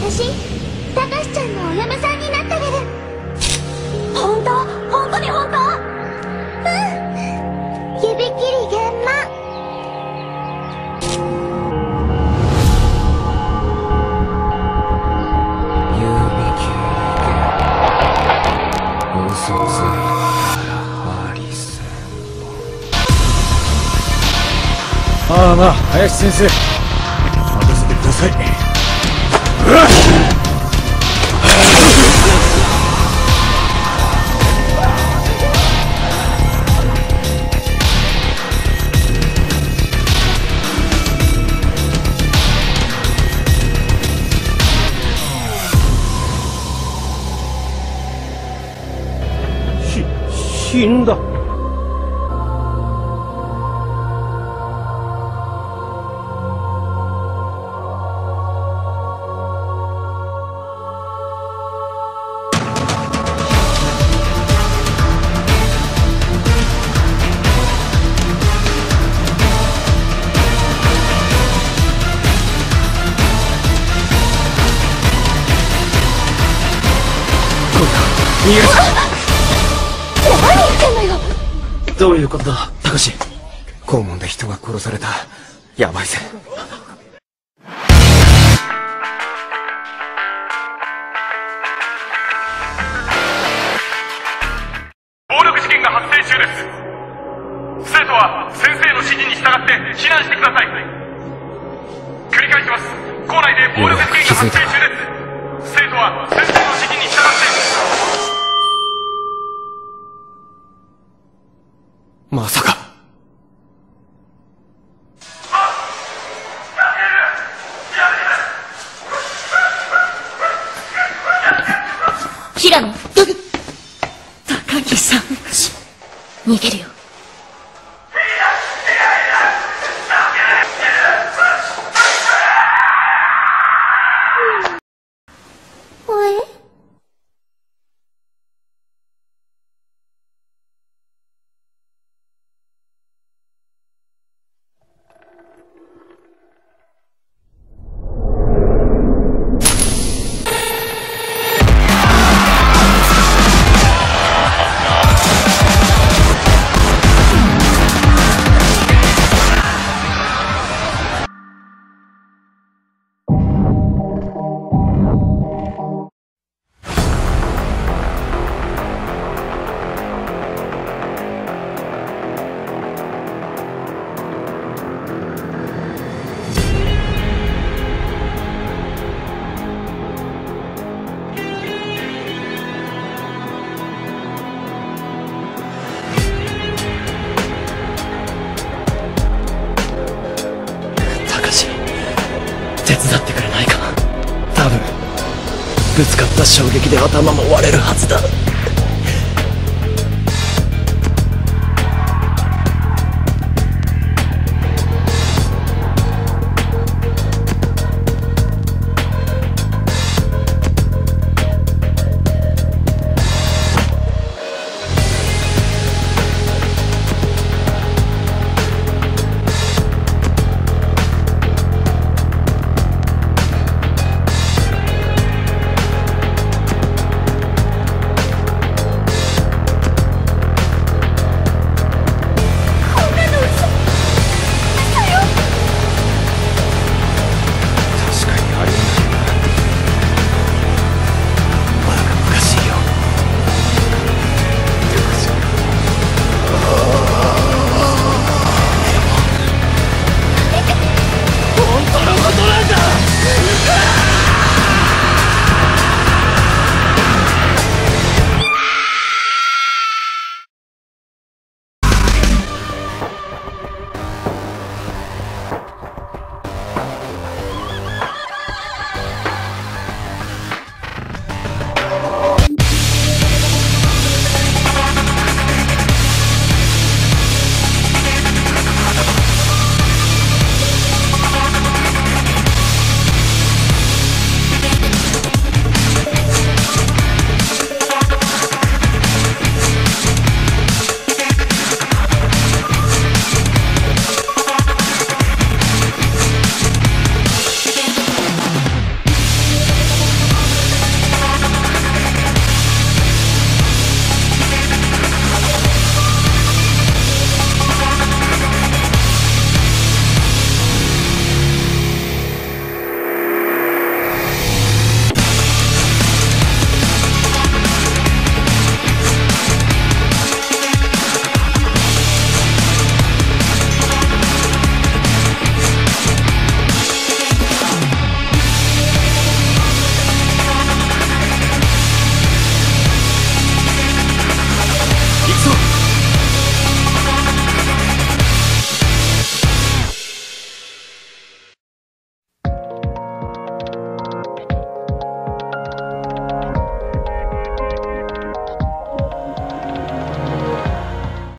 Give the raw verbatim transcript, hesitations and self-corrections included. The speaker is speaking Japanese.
私たかしちゃんのお嫁さんになってあげる。本当？本当に本当？うん、指切り玄満。 指切り玄満、嘘ついたらハリセンボン。まあまあ、林先生、任せてください。うわっ！死んだ。逃げるぞ。 何言ってんのよ。 どういうことだ、高志。校門で人が殺された。やばいぜ。 暴力事件が発生中です。生徒は先生の指示に従って避難してください。繰り返します。校内で暴力事件が発生中です。生徒は先生の指示に従って。 まさか。 平野、高木さん、逃げるよ。手伝ってくれないか。多分ぶつかった衝撃で頭も割れるはずだ。